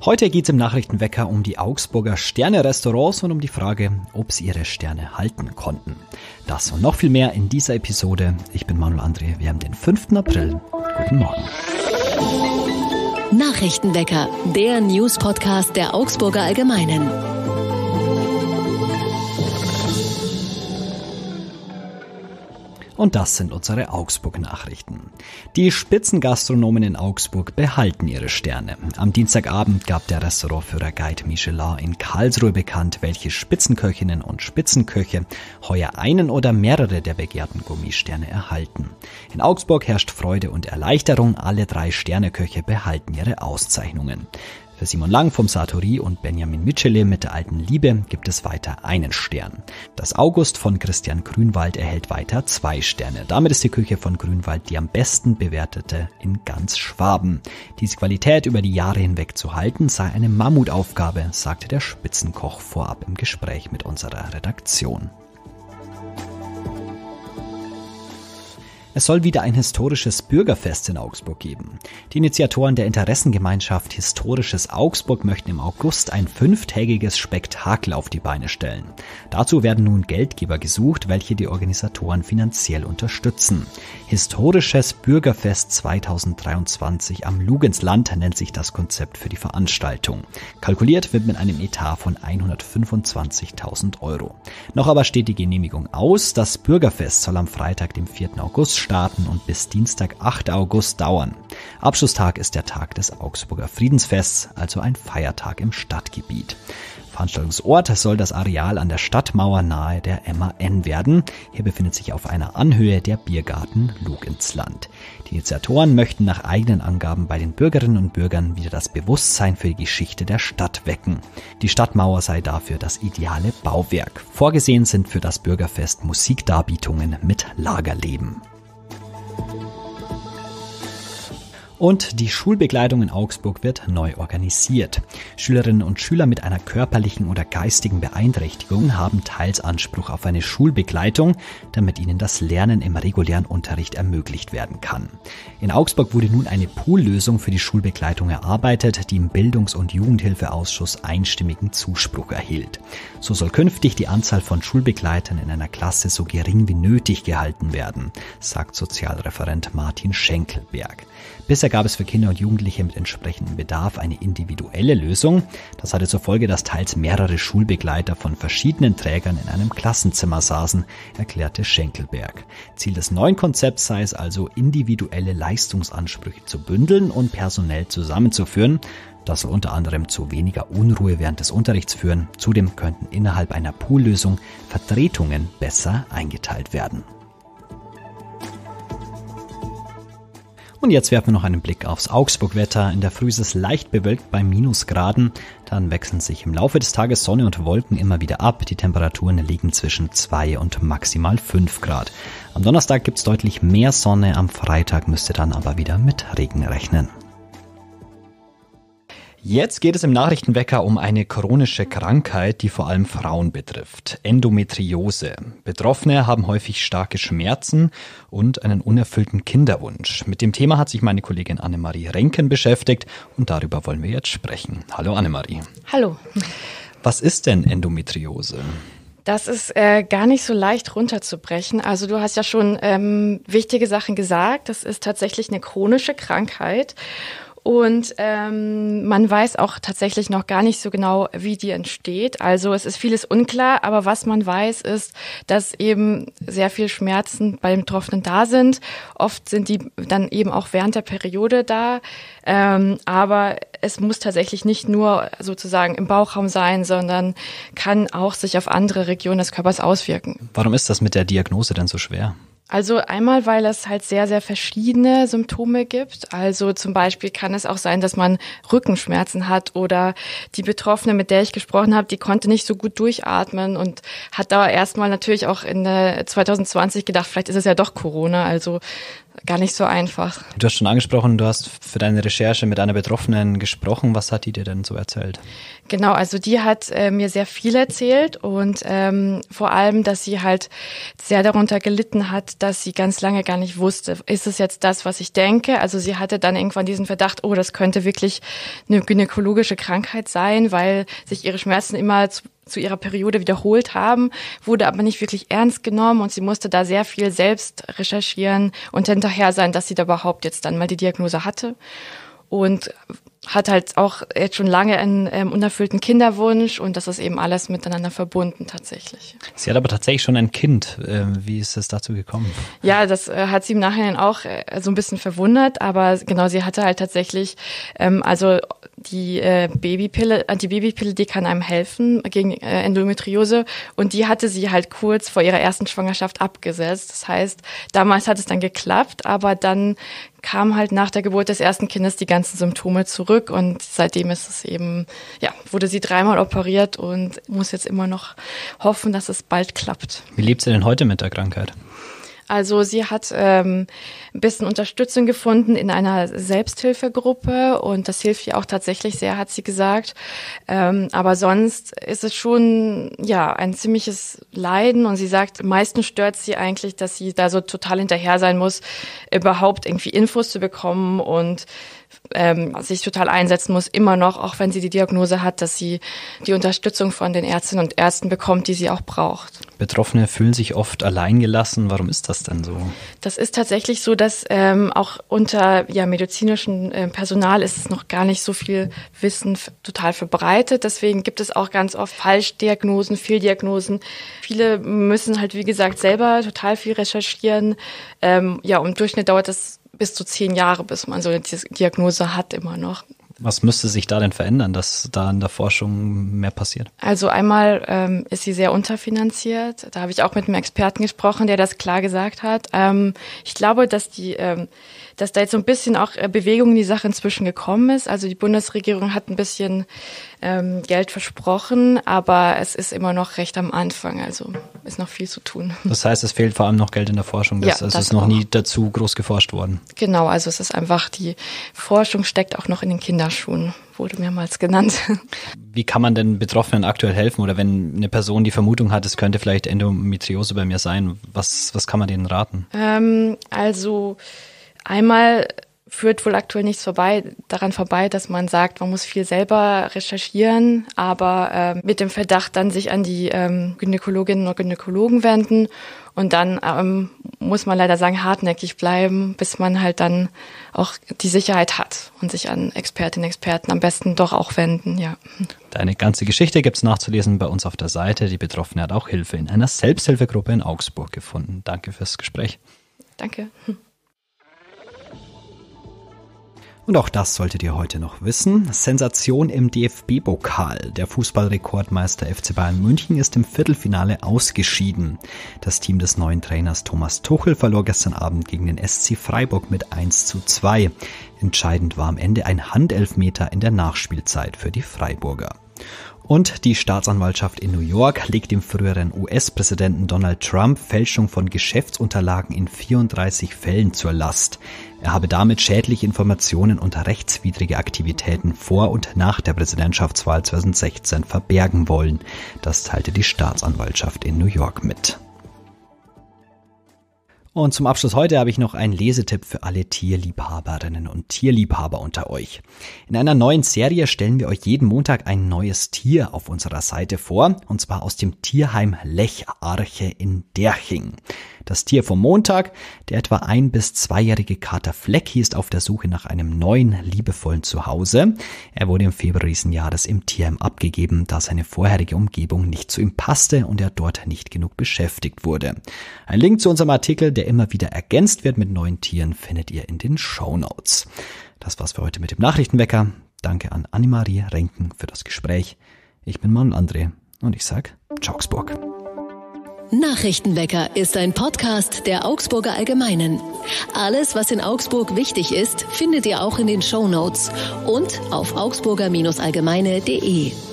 Heute geht es im Nachrichtenwecker um die Augsburger Sterne-Restaurants und um die Frage, ob sie ihre Sterne halten konnten. Das und noch viel mehr in dieser Episode. Ich bin Manuel André, wir haben den 5. April. Guten Morgen. Nachrichtenwecker, der News-Podcast der Augsburger Allgemeinen. Und das sind unsere Augsburg-Nachrichten. Die Spitzengastronomen in Augsburg behalten ihre Sterne. Am Dienstagabend gab der Restaurantführer Guide Michelin in Karlsruhe bekannt, welche Spitzenköchinnen und Spitzenköche heuer einen oder mehrere der begehrten Gourmet-Sterne erhalten. In Augsburg herrscht Freude und Erleichterung. Alle 3 Sterneköche behalten ihre Auszeichnungen. Für Simon Lang vom Sartori und Benjamin Michele mit der alten Liebe gibt es weiter einen Stern. Das August von Christian Grünwald erhält weiter 2 Sterne. Damit ist die Küche von Grünwald die am besten bewertete in ganz Schwaben. Diese Qualität über die Jahre hinweg zu halten, sei eine Mammutaufgabe, sagte der Spitzenkoch vorab im Gespräch mit unserer Redaktion. Es soll wieder ein historisches Bürgerfest in Augsburg geben. Die Initiatoren der Interessengemeinschaft Historisches Augsburg möchten im August ein 5-tägiges Spektakel auf die Beine stellen. Dazu werden nun Geldgeber gesucht, welche die Organisatoren finanziell unterstützen. Historisches Bürgerfest 2023 am Lugensland nennt sich das Konzept für die Veranstaltung. Kalkuliert wird mit einem Etat von 125.000 €. Noch aber steht die Genehmigung aus. Das Bürgerfest soll am Freitag, dem 4. August starten und bis Dienstag, 8. August dauern. Abschlusstag ist der Tag des Augsburger Friedensfests, also ein Feiertag im Stadtgebiet. Veranstaltungsort soll das Areal an der Stadtmauer nahe der MAN werden. Hier befindet sich auf einer Anhöhe der Biergarten Lugensland. Die Initiatoren möchten nach eigenen Angaben bei den Bürgerinnen und Bürgern wieder das Bewusstsein für die Geschichte der Stadt wecken. Die Stadtmauer sei dafür das ideale Bauwerk. Vorgesehen sind für das Bürgerfest Musikdarbietungen mit Lagerleben. Und die Schulbegleitung in Augsburg wird neu organisiert. Schülerinnen und Schüler mit einer körperlichen oder geistigen Beeinträchtigung haben teils Anspruch auf eine Schulbegleitung, damit ihnen das Lernen im regulären Unterricht ermöglicht werden kann. In Augsburg wurde nun eine Poollösung für die Schulbegleitung erarbeitet, die im Bildungs- und Jugendhilfeausschuss einstimmigen Zuspruch erhielt. So soll künftig die Anzahl von Schulbegleitern in einer Klasse so gering wie nötig gehalten werden, sagt Sozialreferent Martin Schenkelberg. Bisher gab es für Kinder und Jugendliche mit entsprechendem Bedarf eine individuelle Lösung. Das hatte zur Folge, dass teils mehrere Schulbegleiter von verschiedenen Trägern in einem Klassenzimmer saßen, erklärte Schenkelberg. Ziel des neuen Konzepts sei es also, individuelle Leistungsansprüche zu bündeln und personell zusammenzuführen. Das soll unter anderem zu weniger Unruhe während des Unterrichts führen. Zudem könnten innerhalb einer Poollösung Vertretungen besser eingeteilt werden. Und jetzt werfen wir noch einen Blick aufs Augsburg-Wetter. In der Früh ist es leicht bewölkt bei Minusgraden. Dann wechseln sich im Laufe des Tages Sonne und Wolken immer wieder ab. Die Temperaturen liegen zwischen 2 und maximal 5 Grad. Am Donnerstag gibt es deutlich mehr Sonne. Am Freitag müsste dann aber wieder mit Regen rechnen. Jetzt geht es im Nachrichtenwecker um eine chronische Krankheit, die vor allem Frauen betrifft. Endometriose. Betroffene haben häufig starke Schmerzen und einen unerfüllten Kinderwunsch. Mit dem Thema hat sich meine Kollegin Annemarie Renken beschäftigt und darüber wollen wir jetzt sprechen. Hallo Annemarie. Hallo. Was ist denn Endometriose? Das ist gar nicht so leicht runterzubrechen. Also du hast ja schon wichtige Sachen gesagt. Das ist tatsächlich eine chronische Krankheit. Und man weiß auch tatsächlich noch gar nicht so genau, wie die entsteht. Also es ist vieles unklar, aber was man weiß, ist, dass eben sehr viel Schmerzen bei den Betroffenen da sind. Oft sind die dann eben auch während der Periode da. Aber es muss tatsächlich nicht nur sozusagen im Bauchraum sein, sondern kann auch sich auf andere Regionen des Körpers auswirken. Warum ist das mit der Diagnose denn so schwer? Also einmal, weil es halt sehr, sehr verschiedene Symptome gibt. Also zum Beispiel kann es auch sein, dass man Rückenschmerzen hat oder die Betroffene, mit der ich gesprochen habe, die konnte nicht so gut durchatmen und hat da erstmal natürlich auch in 2020 gedacht, vielleicht ist es ja doch Corona. Also gar nicht so einfach. Du hast schon angesprochen, du hast für deine Recherche mit einer Betroffenen gesprochen. Was hat die dir denn so erzählt? Genau, also die hat mir sehr viel erzählt und vor allem, dass sie halt sehr darunter gelitten hat, dass sie ganz lange gar nicht wusste, ist es jetzt das, was ich denke? Also sie hatte dann irgendwann diesen Verdacht, oh, das könnte wirklich eine gynäkologische Krankheit sein, weil sich ihre Schmerzen immer zu ihrer Periode wiederholt haben, wurde aber nicht wirklich ernst genommen und sie musste da sehr viel selbst recherchieren und hinterher sein, dass sie da überhaupt jetzt dann mal die Diagnose hatte. Und hat halt auch jetzt schon lange einen unerfüllten Kinderwunsch und das ist eben alles miteinander verbunden tatsächlich. Sie hat aber tatsächlich schon ein Kind. Wie ist es dazu gekommen? Ja, das hat sie im Nachhinein auch so ein bisschen verwundert, aber genau, sie hatte halt tatsächlich, also die Babypille, Antibabypille, die kann einem helfen gegen Endometriose und die hatte sie halt kurz vor ihrer ersten Schwangerschaft abgesetzt. Das heißt, damals hat es dann geklappt, aber dann kam halt nach der Geburt des ersten Kindes die ganzen Symptome zurück und seitdem ist es eben, wurde sie 3-mal operiert und muss jetzt immer noch hoffen, dass es bald klappt. Wie lebt sie denn heute mit der Krankheit? Also sie hat ein bisschen Unterstützung gefunden in einer Selbsthilfegruppe und das hilft ihr auch tatsächlich sehr, hat sie gesagt. Aber sonst ist es schon ein ziemliches Leiden und sie sagt, am meisten stört sie eigentlich, dass sie da so total hinterher sein muss, überhaupt irgendwie Infos zu bekommen und sich total einsetzen muss, immer noch, auch wenn sie die Diagnose hat, dass sie die Unterstützung von den Ärztinnen und Ärzten bekommt, die sie auch braucht. Betroffene fühlen sich oft alleingelassen. Warum ist das denn so? Das ist tatsächlich so, dass auch unter medizinischem Personal ist es noch gar nicht so viel Wissen total verbreitet. Deswegen gibt es auch ganz oft Falschdiagnosen, Fehldiagnosen. Viele müssen halt, wie gesagt, selber total viel recherchieren. Im Durchschnitt dauert das bis zu 10 Jahre, bis man so eine Diagnose hat immer noch. Was müsste sich da denn verändern, dass da in der Forschung mehr passiert? Also einmal ist sie sehr unterfinanziert. Da habe ich auch mit einem Experten gesprochen, der das klar gesagt hat. Ich glaube, dass da jetzt so ein bisschen auch Bewegung in die Sache inzwischen gekommen ist. Also die Bundesregierung hat ein bisschen Geld versprochen, aber es ist immer noch recht am Anfang. Also ist noch viel zu tun. Das heißt, es fehlt vor allem noch Geld in der Forschung. Das ist noch nie dazu groß geforscht worden. Genau, also es ist einfach, die Forschung steckt auch noch in den Kinderschuhen, wurde mehrmals genannt. Wie kann man denn Betroffenen aktuell helfen? Oder wenn eine Person die Vermutung hat, es könnte vielleicht Endometriose bei mir sein, was kann man denen raten? Also einmal führt wohl aktuell nichts daran vorbei, dass man sagt, man muss viel selber recherchieren, aber mit dem Verdacht dann sich an die Gynäkologinnen und Gynäkologen wenden und dann muss man leider sagen, hartnäckig bleiben, bis man halt dann auch die Sicherheit hat und sich an Expertinnen und Experten am besten doch auch wenden, ja. Deine ganze Geschichte gibt's nachzulesen bei uns auf der Seite. Die Betroffene hat auch Hilfe in einer Selbsthilfegruppe in Augsburg gefunden. Danke fürs Gespräch. Danke. Und auch das solltet ihr heute noch wissen. Sensation im DFB-Pokal. Der Fußballrekordmeister FC Bayern München ist im Viertelfinale ausgeschieden. Das Team des neuen Trainers Thomas Tuchel verlor gestern Abend gegen den SC Freiburg mit 1:2. Entscheidend war am Ende ein Handelfmeter in der Nachspielzeit für die Freiburger. Und die Staatsanwaltschaft in New York legt dem früheren US-Präsidenten Donald Trump Fälschung von Geschäftsunterlagen in 34 Fällen zur Last. Er habe damit schädliche Informationen und rechtswidrige Aktivitäten vor und nach der Präsidentschaftswahl 2016 verbergen wollen. Das teilte die Staatsanwaltschaft in New York mit. Und zum Abschluss heute habe ich noch einen Lesetipp für alle Tierliebhaberinnen und Tierliebhaber unter euch. In einer neuen Serie stellen wir euch jeden Montag ein neues Tier auf unserer Seite vor, und zwar aus dem Tierheim Lecharche in Derching. Das Tier vom Montag, der etwa 1- bis 2-jährige Kater Flecki, ist auf der Suche nach einem neuen, liebevollen Zuhause. Er wurde im Februar diesen Jahres im Tierheim abgegeben, da seine vorherige Umgebung nicht zu ihm passte und er dort nicht genug beschäftigt wurde. Ein Link zu unserem Artikel, der immer wieder ergänzt wird mit neuen Tieren, findet ihr in den Shownotes. Das war's für heute mit dem Nachrichtenwecker. Danke an Annemarie Renken für das Gespräch. Ich bin Manuel André und ich sag Ciao Augsburg. Nachrichtenwecker ist ein Podcast der Augsburger Allgemeinen. Alles, was in Augsburg wichtig ist, findet ihr auch in den Shownotes und auf augsburger-allgemeine.de.